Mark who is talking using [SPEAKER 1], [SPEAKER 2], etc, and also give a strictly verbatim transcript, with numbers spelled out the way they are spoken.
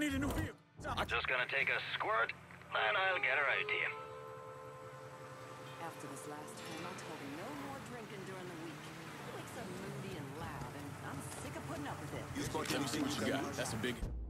[SPEAKER 1] need a new vehicle.
[SPEAKER 2] I'm just gonna take a squirt, and I'll get her out to you.
[SPEAKER 3] After this last time, I told him no more drinking during the week. He wakes up moody and loud, and I'm sick of putting up with it.
[SPEAKER 1] Let me see what you got. That's a big...